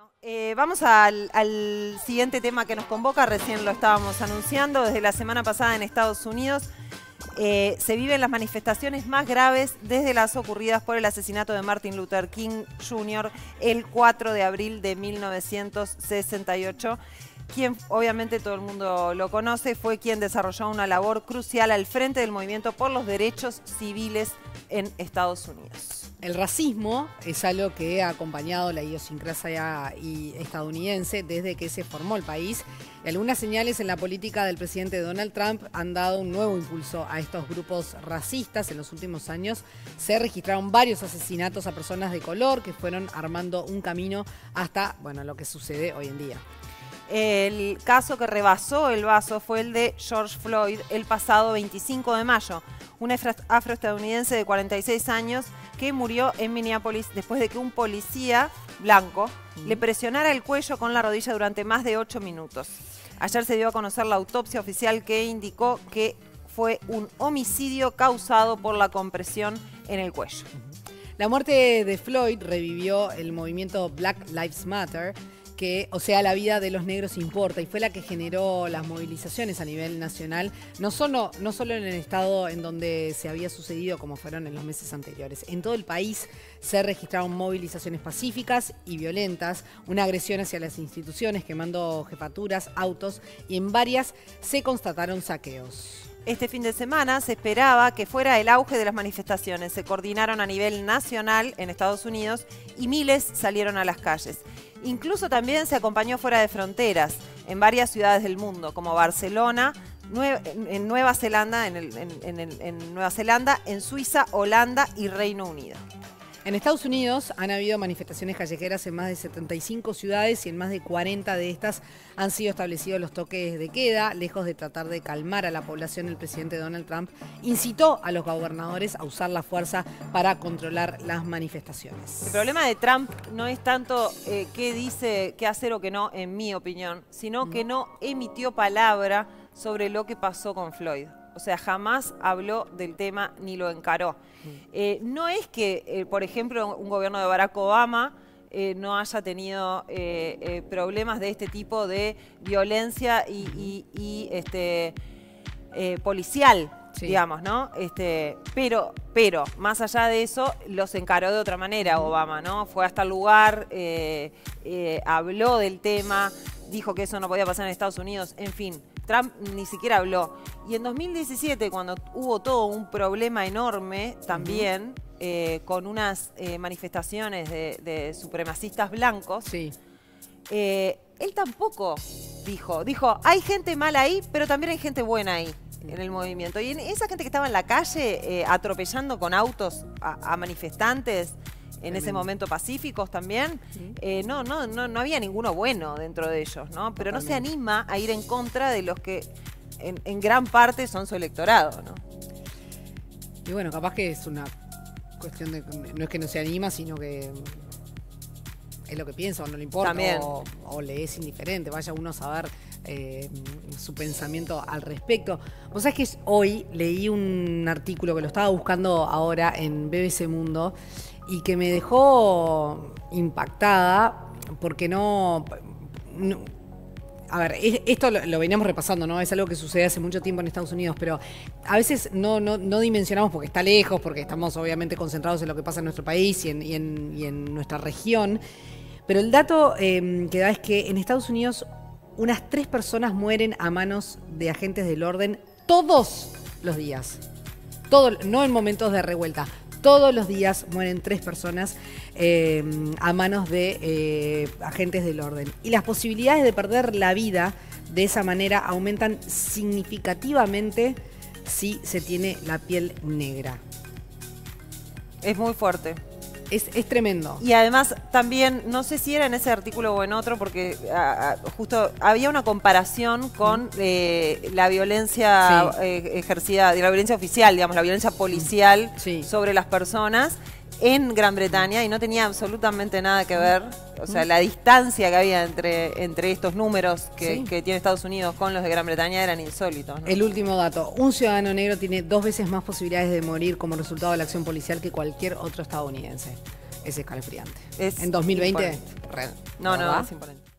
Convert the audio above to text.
Vamos al siguiente tema que nos convoca, recién lo estábamos anunciando, desde la semana pasada en Estados Unidos se viven las manifestaciones más graves desde las ocurridas por el asesinato de Martin Luther King Jr. el 4 de abril de 1968. Quien obviamente todo el mundo lo conoce, fue quien desarrolló una labor crucial al frente del movimiento por los derechos civiles en Estados Unidos. El racismo es algo que ha acompañado la idiosincrasia estadounidense desde que se formó el país. Y algunas señales en la política del presidente Donald Trump han dado un nuevo impulso a estos grupos racistas. En los últimos años se registraron varios asesinatos a personas de color que fueron armando un camino hasta, bueno, lo que sucede hoy en día. El caso que rebasó el vaso fue el de George Floyd el pasado 25 de mayo, un afroestadounidense de 46 años que murió en Minneapolis después de que un policía blanco le presionara el cuello con la rodilla durante más de 8 minutos. Ayer se dio a conocer la autopsia oficial que indicó que fue un homicidio causado por la compresión en el cuello. La muerte de Floyd revivió el movimiento Black Lives Matter, o sea, la vida de los negros importa, y fue la que generó las movilizaciones a nivel nacional, no solo en el estado en donde se había sucedido como fueron en los meses anteriores. En todo el país se registraron movilizaciones pacíficas y violentas, una agresión hacia las instituciones quemando jefaturas, autos, y en varias se constataron saqueos. Este fin de semana se esperaba que fuera el auge de las manifestaciones. Se coordinaron a nivel nacional en Estados Unidos y miles salieron a las calles. Incluso también se acompañó fuera de fronteras, en varias ciudades del mundo, como Barcelona, en Nueva Zelanda, en Nueva Zelanda, en Suiza, Holanda y Reino Unido. En Estados Unidos han habido manifestaciones callejeras en más de 75 ciudades y en más de 40 de estas han sido establecidos los toques de queda. Lejos de tratar de calmar a la población, el presidente Donald Trump incitó a los gobernadores a usar la fuerza para controlar las manifestaciones. El problema de Trump no es tanto qué dice, qué hacer o qué no, en mi opinión, sino que no emitió palabra sobre lo que pasó con Floyd. O sea, jamás habló del tema ni lo encaró. No es que, por ejemplo, un gobierno de Barack Obama no haya tenido problemas de este tipo de violencia policial, sí, digamos, ¿no? Pero más allá de eso, los encaró de otra manera Obama, ¿no? Fue hasta el lugar, habló del tema, dijo que eso no podía pasar en Estados Unidos, en fin. Trump ni siquiera habló. Y en 2017, cuando hubo todo un problema enorme también, con unas manifestaciones de supremacistas blancos, sí, él tampoco dijo, hay gente mala ahí, pero también hay gente buena ahí en el movimiento. Y esa gente que estaba en la calle atropellando con autos a manifestantes, en ese momento pacíficos también, no había ninguno bueno dentro de ellos, ¿no? Pero no se anima a ir en contra de los que en gran parte son su electorado, ¿no? Y bueno, capaz que es una cuestión de, no es que no se anima, sino que es lo que piensa o no le importa, o le es indiferente, vaya uno a saber su pensamiento al respecto. Vos sabés que hoy leí un artículo que lo estaba buscando ahora en BBC Mundo y que me dejó impactada porque a ver, esto lo veníamos repasando, ¿no? Es algo que sucede hace mucho tiempo en Estados Unidos, pero a veces no dimensionamos porque está lejos, porque estamos obviamente concentrados en lo que pasa en nuestro país y en nuestra región. Pero el dato que da es que en Estados Unidos unas 3 personas mueren a manos de agentes del orden todos los días. No en momentos de revuelta. Todos los días mueren 3 personas a manos de agentes del orden. Y las posibilidades de perder la vida de esa manera aumentan significativamente si se tiene la piel negra. Es muy fuerte. Es tremendo. Y además también, no sé si era en ese artículo o en otro, porque justo había una comparación con la violencia ejercida, de la violencia oficial, digamos, la violencia policial sobre las personas en Gran Bretaña, y no tenía absolutamente nada que ver. O sea, la distancia que había entre estos números que tiene Estados Unidos con los de Gran Bretaña eran insólitos, ¿no? El último dato, un ciudadano negro tiene 2 veces más posibilidades de morir como resultado de la acción policial que cualquier otro estadounidense. es escalofriante. Es en 2020, imponente. No, ¿verdad? es imponente.